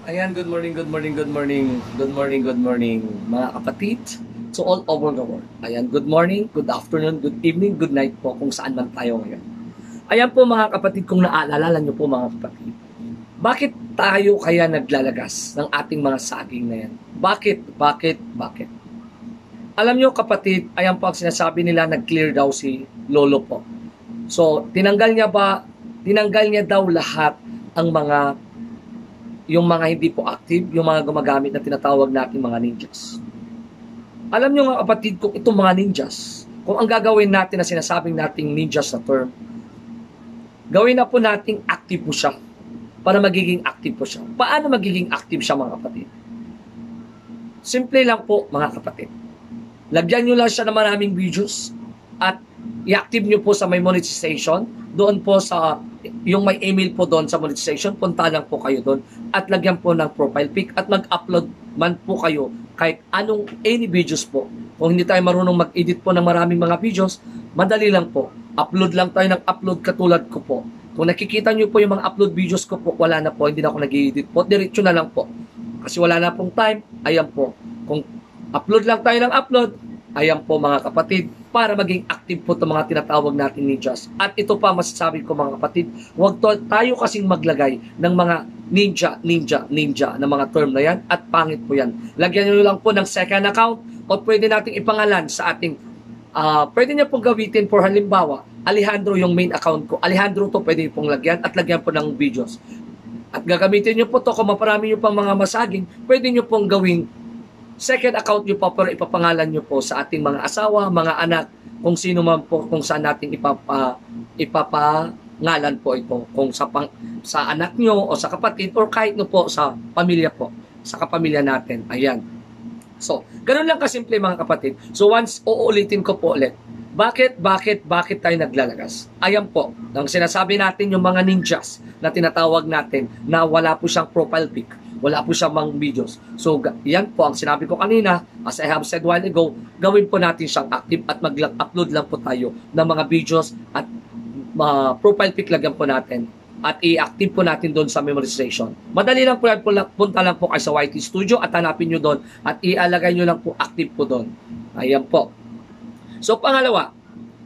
Ayan, good morning, good morning, good morning, good morning, good morning, mga kapatid to all over the world. Ayan, good morning, good afternoon, good evening, good night po kung saan man tayo ngayon. Ayan po mga kapatid, kung naalala nyo po mga kapatid, bakit tayo kaya naglalagas ng ating mga saging na yan? Bakit? Alam nyo kapatid, ayan po ang sinasabi nila, nag-clear daw si Lolo po. So, tinanggal niya daw lahat ang yung mga hindi po active, yung mga gumagamit na tinatawag natin mga ninjas. Alam nyo nga kapatid, kung itong mga ninjas, kung ang gagawin natin na sinasabing nating ninjas na term, gawin na po nating active po siya para magiging active po siya. Paano magiging active siya mga kapatid? Simple lang po mga kapatid. Lagyan nyo lang siya ng maraming videos at i-active nyo po sa may monetization. Doon po sa, yung may email po doon sa monetization, punta lang po kayo doon at lagyan po ng profile pic at mag-upload man po kayo kahit anong any videos po. Kung hindi tayo marunong mag-edit po ng maraming mga videos, madali lang po. Upload lang tayo ng upload katulad ko po. Kung nakikita nyo po yung mga upload videos ko po, wala na po, hindi na ako nag-edit po. Diretso na lang po. Kasi wala na pong time, ayan po. Kung upload lang tayo ng upload, ayan po mga kapatid, para maging active po itong mga tinatawag natin ninjas. At ito pa masasabi ko mga kapatid, huwag tayo kasing maglagay ng mga ninja na mga term na yan at pangit po yan. Lagyan nyo lang po ng second account o pwede nating ipangalan sa ating, pwede nyo pong gawitin for halimbawa, Alejandro yung main account ko. Alejandro to pwede pong lagyan at lagyan po ng videos. At gagamitin nyo po to kung maparami nyo pang mga masaging, pwede nyo pong gawing second account nyo po pero ipapangalan nyo po sa ating mga asawa, mga anak, kung sino man po, kung saan natin ipapangalan po ito. Kung sa anak nyo o sa kapatid or kahit no po sa pamilya po, sa kapamilya natin. Ayan. So, ganun lang kasimple mga kapatid. So once, uulitin ko po ulit. Bakit tayo naglalagas? Ayan po, ang sinasabi natin yung mga ninjas na tinatawag natin na wala po siyang profile pic, wala po siyang mga videos. So, yan po ang sinabi ko kanina, as I have said while ago, gawin po natin siyang active at mag-upload lang po tayo ng mga videos at profile pic lagyan po natin at i-active po natin doon sa memorization. Madali lang po yan, punta lang po kayo sa YT Studio at hanapin nyo doon at ialagay nyo lang po active po doon. Ayan po. So, pangalawa,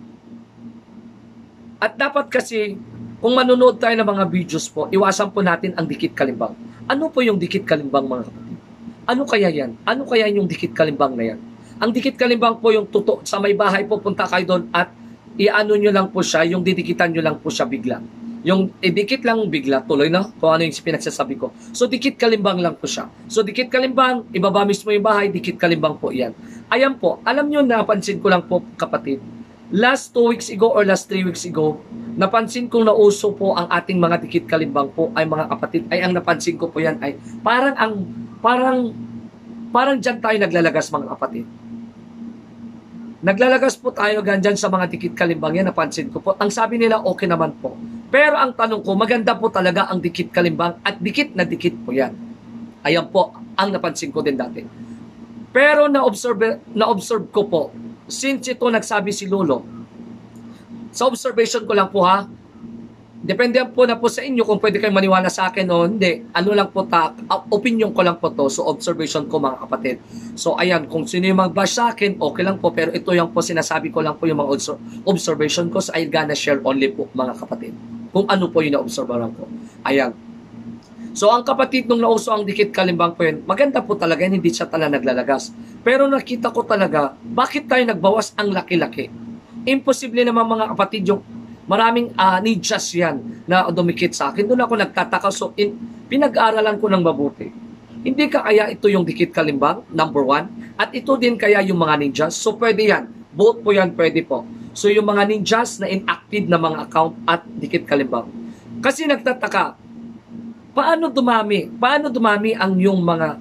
at dapat kasi, kung manonood tayo ng mga videos po, iwasan po natin ang dikit kalimbang. Ano po yung dikit kalimbang mga kapatid? Ano kaya yan? Ano kaya yung dikit kalimbang na yan? Ang dikit kalimbang po yung sa may bahay po, punta kayo doon at iano nyo lang po siya, yung didikitan nyo lang po siya bigla. Yung idikit lang bigla, tuloy na, kung ano yung pinagsasabi ko. So, dikit kalimbang lang po siya. So, dikit kalimbang, ibaba mismo yung bahay, dikit kalimbang po yan. Ayan po, alam nyo, napansin ko lang po kapatid, last 2 weeks ago or last 3 weeks ago, napansin kong nauso po ang ating mga dikit kalimbang po ay mga kapatid, ay ang napansin ko po yan ay parang dyan tayo naglalagas mga kapatid. Naglalagas po tayo dyan sa mga dikit kalimbang yan, napansin ko po. Ang sabi nila, okay naman po. Pero ang tanong ko, maganda po talaga ang dikit kalimbang at dikit na dikit po yan. Ayan po, ang napansin ko din dati. Pero na-observe ko po, since ito nagsabi si Lolo, sa observation ko lang po ha, depende po na po sa inyo kung pwede kayong maniwala sa akin o hindi. Ano lang po opinion ko lang po to. So observation ko mga kapatid. So ayan, kung sino yung mag-bash sa akin, okay lang po. Pero ito yung po sinasabi ko lang po yung mga observation ko. So I'm gonna share only po mga kapatid. Kung ano po yung na-observeran ko. Ayan. So ang kapatid nung nauso ang dikit kalimbang po yun, maganda po talaga yun, hindi siya talaga naglalagas. Pero nakita ko talaga, bakit tayo nagbawas ang laki-laki? Imposible naman mga kapatid yung maraming ninjas yan na dumikit sa akin. Doon ako nagtataka. So, pinag-aaralan ko ng mabuti. Hindi ka kaya ito yung dikit kalimbang, number 1, at ito din kaya yung mga ninjas. So, pwede yan. Both po yan, pwede po. So, yung mga ninjas na inactive na mga account at dikit kalimbang. Kasi nagtataka, paano dumami ang yung mga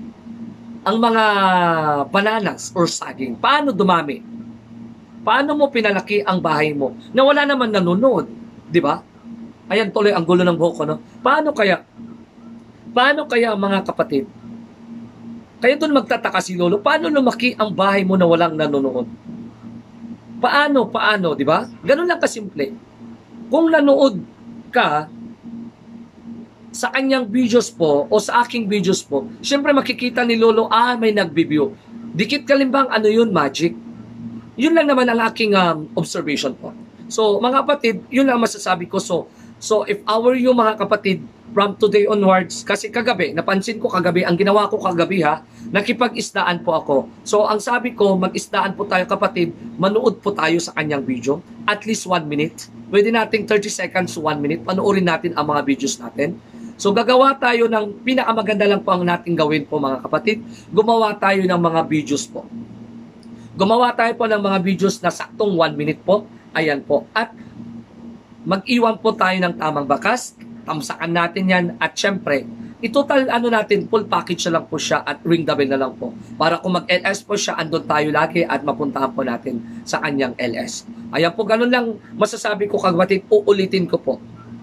bananas or saging? Paano dumami? Paano mo pinalaki ang bahay mo na wala naman nanonood, di ba? Ayan tuloy ang gulo ng buhok ko, no? Paano kaya mga kapatid? Kaya doon magtataka si Lolo, paano lumaki ang bahay mo na walang nanonood? Paano, di ba? Ganun lang kasimple. Kung nanood ka sa kanyang videos po o sa aking videos po, syempre makikita ni Lolo, may nag-view. Dikit kalimbang, ano yun? Magic. Yun lang naman ang aking observation po. So, mga kapatid, yun lang masasabi ko. So if I were you, mga kapatid, from today onwards, kasi kagabi, napansin ko kagabi, ang ginawa ko kagabi nakipag-isdaan po ako. So, ang sabi ko, mag-isdaan po tayo kapatid, manood po tayo sa kanyang video, at least 1 minute. Pwede nating 30 seconds to 1 minute, panoorin natin ang mga videos natin. So, gagawa tayo ng, pinakamaganda lang po ang nating gawin po mga kapatid, gumawa tayo ng mga videos po. Gumawa tayo po ng mga videos na saktong 1 minute po, ayan po, at mag-iwan po tayo ng tamang bakas, tamsakan natin yan, at syempre, itotal natin, full package na lang po siya at ring the bell na lang po. Para kung mag-LS po siya, andun tayo lagi at mapuntahan po natin sa kanyang LS. Ayan po, ganun lang masasabi ko kapatid, uulitin ko po.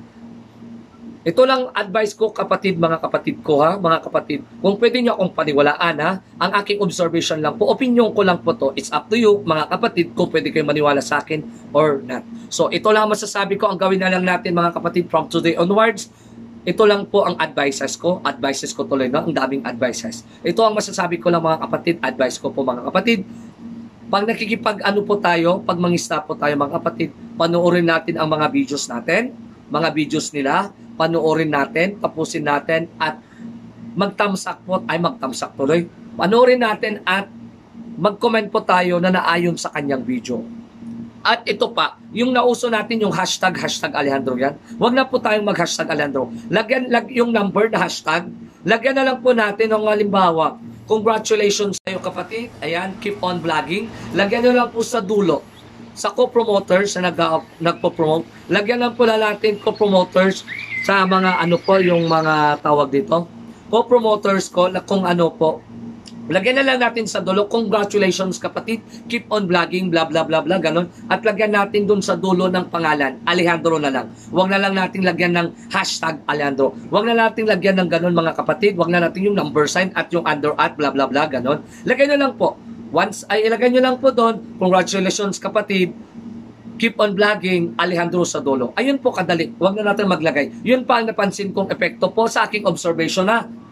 Ito lang advice ko kapatid, mga kapatid ko mga kapatid. Kung pwede nyo akong paniwalaan ang aking observation lang po, opinion ko lang po to. It's up to you, mga kapatid, kung pwede kayo maniwala sa akin or not. So ito lang masasabi ko, ang gawin na lang natin mga kapatid from today onwards. Ito lang po ang advices ko tuloy ang daming advices. Ito ang masasabi ko lang mga kapatid, advice ko po mga kapatid. Pag po tayo, pag mangista po tayo mga kapatid, panoorin natin ang mga videos natin, mga videos nila, panoorin natin, tapusin natin, at magtamsak tuloy. Panoorin natin at mag-comment po tayo na naayon sa kanyang video. At ito pa, yung nauso natin yung hashtag Alejandro yan. Huwag na po tayong mag-hashtag Alejandro. Lagyan yung number na hashtag. Lagyan na lang po natin ng halimbawa, congratulations sa'yo kapatid. Ayan, keep on vlogging. Lagyan na lang po sa dulo. Sa co-promoters na nagpo-promote, lagyan lang po na natin co-promoters sa mga yung mga tawag dito. Co-promoters ko, kung lagyan na lang natin sa dulo, congratulations kapatid, keep on vlogging, blah blah blah blah, ganon. At lagyan natin dun sa dulo ng pangalan, Alejandro na lang. Huwag na lang natin lagyan ng hashtag Alejandro. Huwag na natin lagyan ng ganon mga kapatid. Huwag na natin yung number sign at yung under at blah blah blah, ganon. Lagyan na lang po. Once ay ilagay nyo lang po doon, congratulations kapatid, keep on vlogging, Alejandro sa dulo. Ayun po kadali, huwag na natin maglagay. Yun pa ang napansin kong epekto po sa aking observation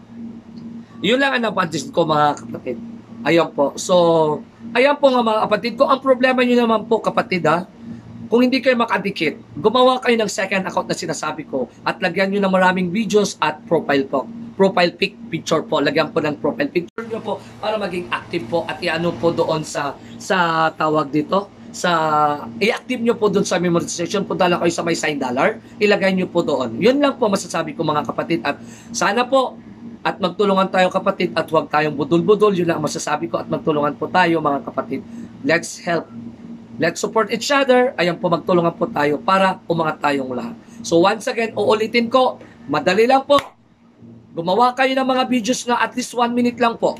Yun lang ang napansin ko mga kapatid. Ayun po. So, ayan po nga mga kapatid ko. Ang problema nyo naman po kapatid kung hindi kayo makadikit, gumawa kayo ng second account na sinasabi ko at lagyan nyo ng maraming videos at profile po. Profile picture po. Lagyan po ng profile picture nyo po para maging active po at i-ano po doon sa tawag dito. I-active nyo po doon sa memorization. Punta lang kayo sa may $sign. Ilagay nyo po doon. Yun lang po masasabi ko mga kapatid. At sana po at magtulungan tayo kapatid at huwag tayong budol-budol. Yun lang masasabi ko at magtulungan po tayo mga kapatid. Let's help. Let's support each other. Ayan po, magtulungan po tayo para umangat tayong lahat. So once again, uulitin ko, madali lang po. Gumawa kayo ng mga videos na at least 1 minute lang po.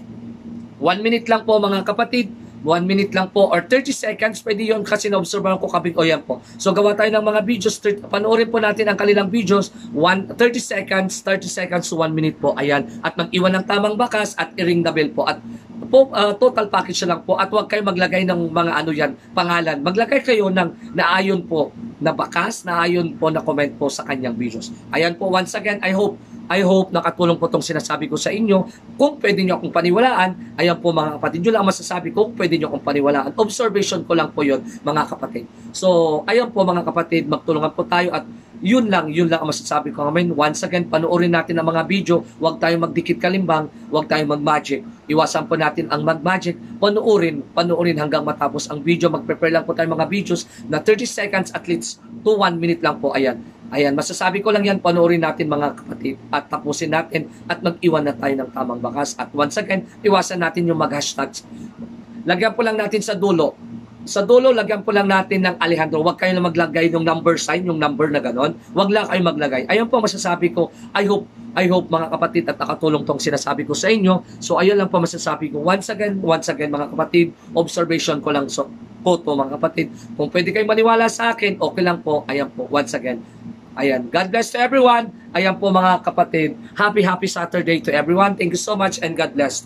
1 minute lang po mga kapatid. 1 minute lang po or 30 seconds. Pwede yun kasi na-observean ko kabig. O yan po. So gawa tayo ng mga videos. Panoorin po natin ang kanilang videos. 30 seconds to 1 minute po. Ayan. At mag-iwan ng tamang bakas at i-ring the bell po. At total package lang po. At huwag kayo maglagay ng mga pangalan. Maglagay kayo ng naayon po na bakas, naayon po na comment po sa kanyang videos. Ayan po, once again, I hope nakatulong po itong sinasabi ko sa inyo. Kung pwede nyo akong paniwalaan, ayan po mga kapatid, yun lang masasabi ko, kung pwede nyo akong paniwalaan. Observation ko lang po yun, mga kapatid. So, ayan po mga kapatid, magtulungan po tayo at yun lang ang masasabi ko ngayon. Once again, panoorin natin ang mga video. Huwag tayong magdikit kalimbang, huwag tayong mag-magic. Iwasan po natin ang mag-magic. Panoorin hanggang matapos ang video. Mag-prepare lang po tayo mga videos na 30 seconds at least to 1 minute lang po. Ayan, masasabi ko lang yan, panoorin natin mga kapatid at tapusin natin at mag-iwan na tayo ng tamang bakas. At once again, iwasan natin yung mag-hashtags. Lagyan po lang natin sa dulo. Sa dulo, lagyan po lang natin ng Alejandro. Huwag kayo na maglagay ng number sign, yung number na ganon. Huwag lang kayo maglagay. Ayun po masasabi ko. I hope mga kapatid at nakatulong tong sinasabi ko sa inyo. So ayun lang po masasabi ko. Once again mga kapatid, observation ko lang po mga kapatid. Kung pwede kayo maniwala sa akin, okay lang po. Ayan po, once again. Ayan, God bless to everyone. Ayan po mga kapatid. Happy Saturday to everyone. Thank you so much and God bless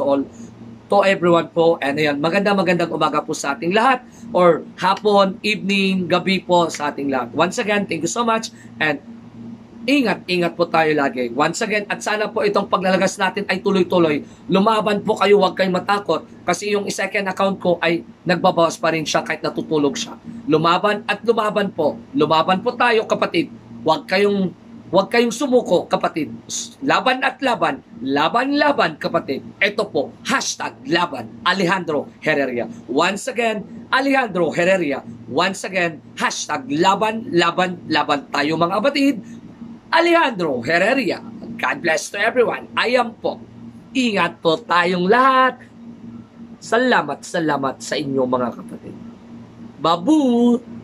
to everyone po. And ayan, magandang umaga po sa ating lahat or hapon, evening, gabi po sa ating lahat. Once again, thank you so much and Ingat po tayo lagi. Once again, at sana po itong paglalagas natin ay tuloy-tuloy. Lumaban po kayo, huwag kayong matakot. Kasi yung second account ko ay nagbabawas pa rin siya kahit natutulog siya. Lumaban at lumaban po. Lumaban po tayo, kapatid. Huwag kayong sumuko, kapatid. Laban at laban. Laban, kapatid. Ito po, #laban. Alejandro Herrera. Once again, Alejandro Herrera. Once again, #laban tayo mga kapatid. Alejandro Herrera. God bless to everyone. Ayan po. Ingat po tayong lahat. Salamat sa inyo mga kapatid. Babu!